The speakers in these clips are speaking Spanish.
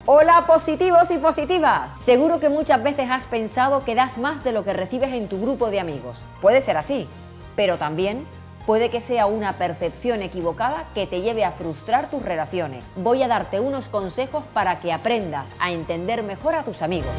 Hola positivos y positivas. Seguro que muchas veces has pensado que das más de lo que recibes en tu grupo de amigos. Puede ser así, pero también puede que sea una percepción equivocada que te lleve a frustrar tus relaciones. Voy a darte unos consejos para que aprendas a entender mejor a tus amigos.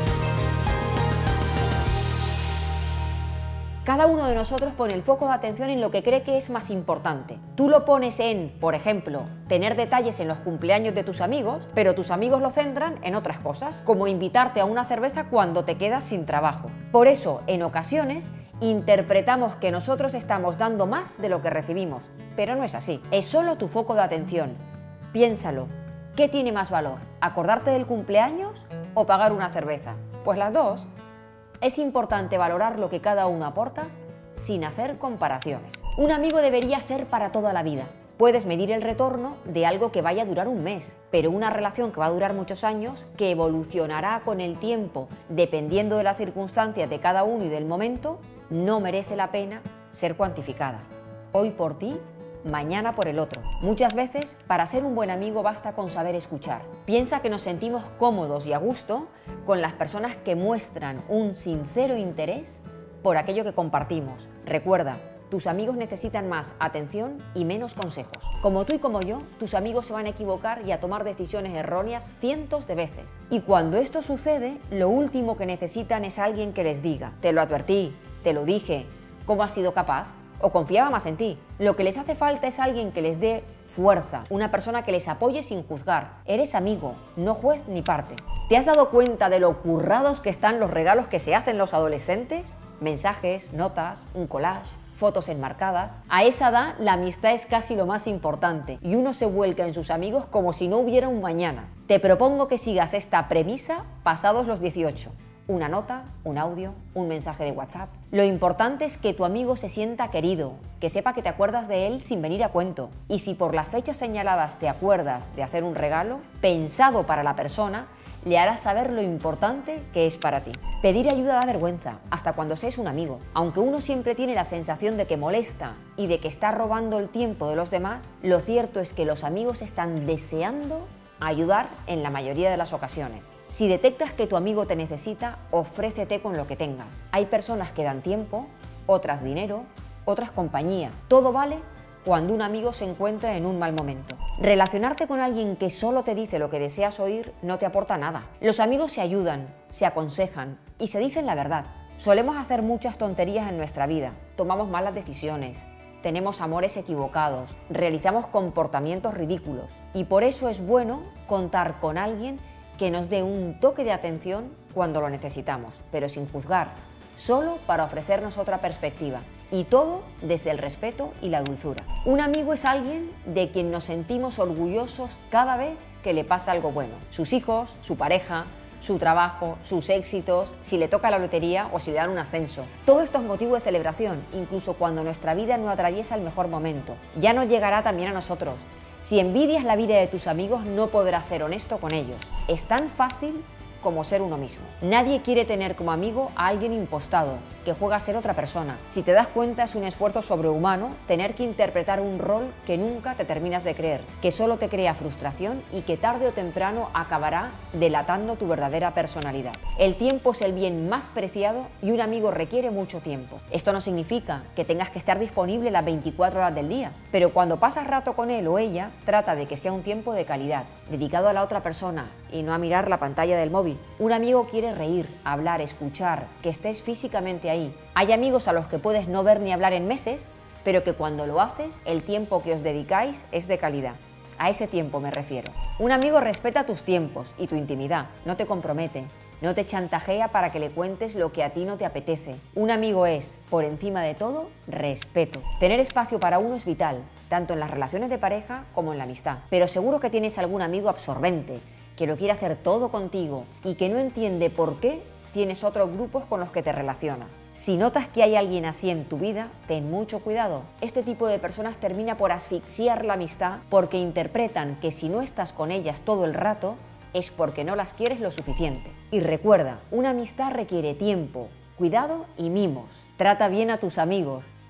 Cada uno de nosotros pone el foco de atención en lo que cree que es más importante. Tú lo pones en, por ejemplo, tener detalles en los cumpleaños de tus amigos, pero tus amigos lo centran en otras cosas, como invitarte a una cerveza cuando te quedas sin trabajo. Por eso, en ocasiones, interpretamos que nosotros estamos dando más de lo que recibimos, pero no es así. Es solo tu foco de atención. Piénsalo. ¿Qué tiene más valor? ¿Acordarte del cumpleaños o pagar una cerveza? Pues las dos. Es importante valorar lo que cada uno aporta sin hacer comparaciones. Un amigo debería ser para toda la vida. Puedes medir el retorno de algo que vaya a durar un mes, pero una relación que va a durar muchos años, que evolucionará con el tiempo dependiendo de las circunstancias de cada uno y del momento, no merece la pena ser cuantificada. Hoy por ti, mañana por el otro. Muchas veces, para ser un buen amigo basta con saber escuchar. Piensa que nos sentimos cómodos y a gusto con las personas que muestran un sincero interés por aquello que compartimos. Recuerda, tus amigos necesitan más atención y menos consejos. Como tú y como yo, tus amigos se van a equivocar y a tomar decisiones erróneas cientos de veces. Y cuando esto sucede, lo último que necesitan es alguien que les diga: te lo advertí, te lo dije, ¿cómo has sido capaz? O confiaba más en ti. Lo que les hace falta es alguien que les dé fuerza, una persona que les apoye sin juzgar. Eres amigo, no juez ni parte. ¿Te has dado cuenta de lo currados que están los regalos que se hacen los adolescentes? Mensajes, notas, un collage, fotos enmarcadas. A esa edad la amistad es casi lo más importante y uno se vuelca en sus amigos como si no hubiera un mañana. Te propongo que sigas esta premisa pasados los 18. Una nota, un audio, un mensaje de WhatsApp. Lo importante es que tu amigo se sienta querido, que sepa que te acuerdas de él sin venir a cuento. Y si por las fechas señaladas te acuerdas de hacer un regalo pensado para la persona, le harás saber lo importante que es para ti. Pedir ayuda da vergüenza, hasta cuando se es un amigo. Aunque uno siempre tiene la sensación de que molesta y de que está robando el tiempo de los demás, lo cierto es que los amigos están deseando ayudar en la mayoría de las ocasiones. Si detectas que tu amigo te necesita, ofrécete con lo que tengas. Hay personas que dan tiempo, otras dinero, otras compañía. Todo vale cuando un amigo se encuentra en un mal momento. Relacionarte con alguien que solo te dice lo que deseas oír no te aporta nada. Los amigos se ayudan, se aconsejan y se dicen la verdad. Solemos hacer muchas tonterías en nuestra vida, tomamos malas decisiones, tenemos amores equivocados, realizamos comportamientos ridículos y por eso es bueno contar con alguien que nos dé un toque de atención cuando lo necesitamos, pero sin juzgar, solo para ofrecernos otra perspectiva, y todo desde el respeto y la dulzura. Un amigo es alguien de quien nos sentimos orgullosos cada vez que le pasa algo bueno. Sus hijos, su pareja, su trabajo, sus éxitos, si le toca la lotería o si le dan un ascenso. Todo esto es motivo de celebración, incluso cuando nuestra vida no atraviesa el mejor momento. Ya nos llegará también a nosotros. Si envidias la vida de tus amigos, no podrás ser honesto con ellos. Es tan fácil como ser uno mismo. Nadie quiere tener como amigo a alguien impostado, que juega a ser otra persona. Si te das cuenta, es un esfuerzo sobrehumano tener que interpretar un rol que nunca te terminas de creer, que solo te crea frustración y que tarde o temprano acabará delatando tu verdadera personalidad. El tiempo es el bien más preciado y un amigo requiere mucho tiempo. Esto no significa que tengas que estar disponible las 24 horas del día, pero cuando pasas rato con él o ella, trata de que sea un tiempo de calidad, dedicado a la otra persona y no a mirar la pantalla del móvil. Un amigo quiere reír, hablar, escuchar, que estés físicamente ahí. Hay amigos a los que puedes no ver ni hablar en meses, pero que cuando lo haces, el tiempo que os dedicáis es de calidad. A ese tiempo me refiero. Un amigo respeta tus tiempos y tu intimidad, no te compromete, no te chantajea para que le cuentes lo que a ti no te apetece. Un amigo es, por encima de todo, respeto. Tener espacio para uno es vital, tanto en las relaciones de pareja como en la amistad. Pero seguro que tienes algún amigo absorbente, que lo quiere hacer todo contigo y que no entiende por qué tienes otros grupos con los que te relacionas. Si notas que hay alguien así en tu vida, ten mucho cuidado. Este tipo de personas termina por asfixiar la amistad porque interpretan que si no estás con ellas todo el rato es porque no las quieres lo suficiente. Y recuerda, una amistad requiere tiempo, cuidado y mimos. Trata bien a tus amigos.